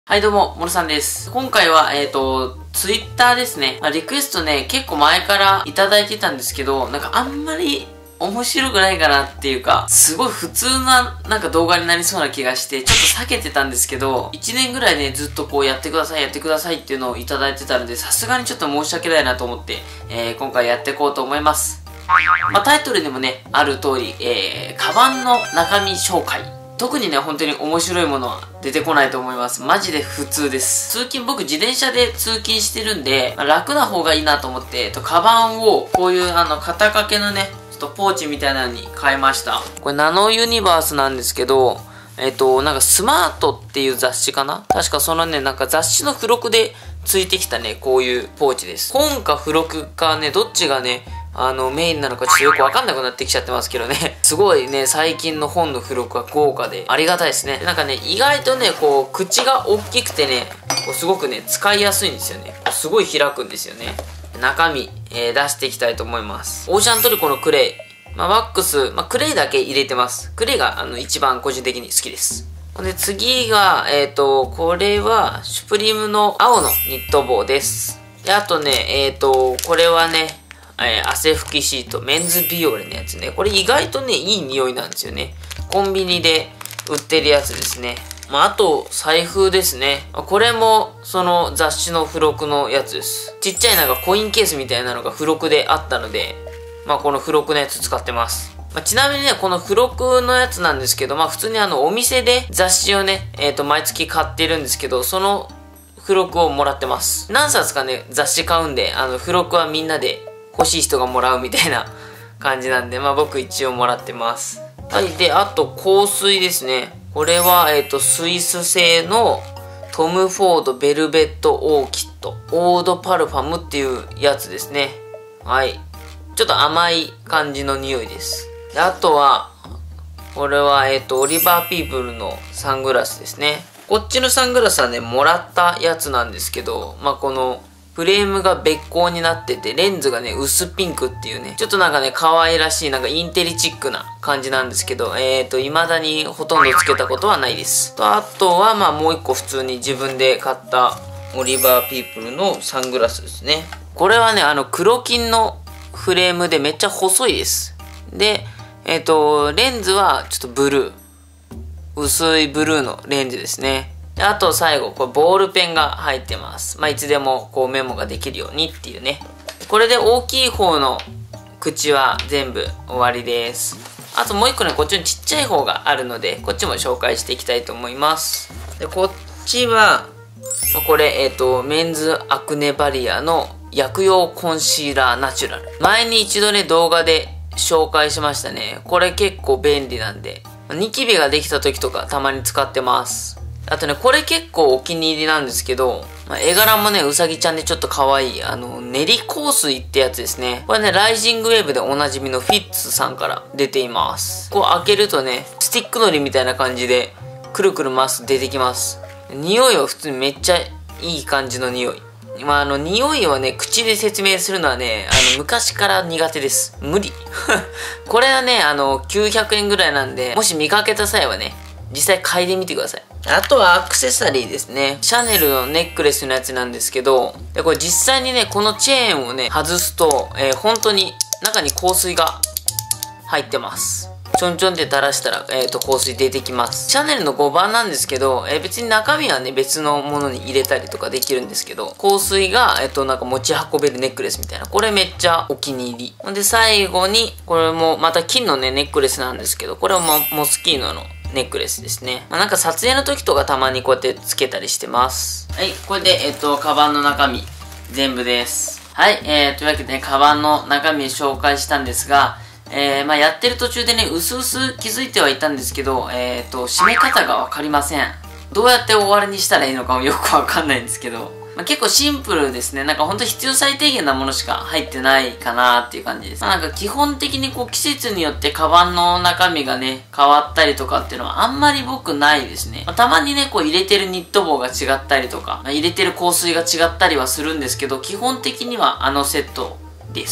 はいどうも、モルさんです。今回は、ツイッターですね。リクエストね、結構前からいただいてたんですけど、なんかあんまり面白くないかなっていうか、すごい普通な動画になりそうな気がして、ちょっと避けてたんですけど、1年ぐらいね、ずっとこうやってくださいっていうのをいただいてたので、さすがにちょっと申し訳ないなと思って、今回やっていこうと思います。タイトルにもね、ある通り、カバンの中身紹介。特にね、本当に面白いものは出てこないと思います。マジで普通です。通勤、僕自転車で通勤してるんで、楽な方がいいなと思って、カバンをこういう肩掛けのね、ちょっとポーチみたいなのに変えました。これナノユニバースなんですけど、なんかスマートっていう雑誌かな？確かそのね、なんか雑誌の付録でついてきたね、こういうポーチです。本か付録かね、どっちがね、メインなのかちょっとよくわかんなくなってきちゃってますけどね。すごいね、最近の本の付録は豪華で、ありがたいですね。なんかね、意外とね、こう、口が大きくてね、こうすごくね、使いやすいんですよね。すごい開くんですよね。中身、出していきたいと思います。オーシャントルコのクレイ。ワックス、クレイだけ入れてます。クレイが、一番個人的に好きです。で、次が、これは、シュプリームの青のニット帽です。で、あとね、これはね、汗拭きシート、メンズビオレのやつね。これ意外とね、いい匂いなんですよね。コンビニで売ってるやつですね。あと、財布ですね。これも、その雑誌の付録のやつです。ちっちゃいなんかコインケースみたいなのが付録であったので、この付録のやつ使ってます。ちなみにね、この付録のやつなんですけど、普通にお店で雑誌をね、毎月買ってるんですけど、その付録をもらってます。何冊かね、雑誌買うんで、付録はみんなで欲しい人がもらうみたいな感じなんで、僕一応もらってます。はい。で、あと香水ですね。これは、スイス製のトム・フォード・ベルベット・オーキッドオード・パルファムっていうやつですね。はい。ちょっと甘い感じの匂いです。で、あとは、これは、オリバー・ピープルのサングラスですね。こっちのサングラスはね、もらったやつなんですけど、この、フレームが別光になってて、レンズがね、薄ピンクっていうね、ちょっとなんかね、可愛らしい、なんかインテリチックな感じなんですけど、未だにほとんどつけたことはないです。あとは、もう一個普通に自分で買ったオリバー・ピープルのサングラスですね。これはね、黒金のフレームでめっちゃ細いです。で、レンズはちょっとブルー。薄いブルーのレンズですね。で、あと最後、これボールペンが入ってます。いつでもこうメモができるようにっていうね。これで大きい方の口は全部終わりです。あともう一個ね、こっちにちっちゃい方があるので、こっちも紹介していきたいと思います。で、こっちは、これ、メンズアクネバリアの薬用コンシーラーナチュラル。前に一度ね、動画で紹介しましたね。これ結構便利なんで。ニキビができた時とかたまに使ってます。あとね、これ結構お気に入りなんですけど、絵柄もね、うさぎちゃんでちょっと可愛い、練り香水ってやつですね。これね、ライジングウェーブでおなじみのフィッツさんから出ています。こう開けるとね、スティックのりみたいな感じで、くるくる回すと出てきます。匂いは普通にめっちゃいい感じの匂い。匂いをね、口で説明するのはね、昔から苦手です。無理。これはね、900円ぐらいなんで、もし見かけた際はね、実際嗅いでみてください。あとはアクセサリーですね。シャネルのネックレスのやつなんですけど、で、これ実際にね、このチェーンをね、外すと、本当に中に香水が入ってます。ちょんちょんって垂らしたら、香水出てきます。シャネルの5番なんですけど、別に中身はね、別のものに入れたりとかできるんですけど、香水が、なんか持ち運べるネックレスみたいな。これめっちゃお気に入り。で、最後に、これもまた金のね、ネックレスなんですけど、これはモスキーノのネックレスですね。なんか撮影の時とかたまにこうやってつけたりしてます。はい、これで、カバンの中身、全部です。はい、というわけでね、カバンの中身を紹介したんですが、やってる途中でね、うすうす気づいてはいたんですけど、締め方がわかりません。どうやって終わりにしたらいいのかもよくわかんないんですけど、結構シンプルですね。なんかほんと必要最低限なものしか入ってないかなっていう感じです。なんか基本的にこう季節によってカバンの中身がね、変わったりとかっていうのはあんまり僕ないですね。たまにね、こう入れてるニット帽が違ったりとか、入れてる香水が違ったりはするんですけど、基本的にはセットです。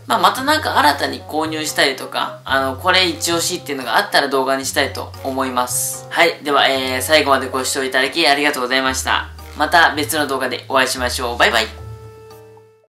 またなんか新たに購入したりとか、これ一押しっていうのがあったら動画にしたいと思います。はい。では、最後までご視聴いただきありがとうございました。また別の動画でお会いしましょう。バイバイ。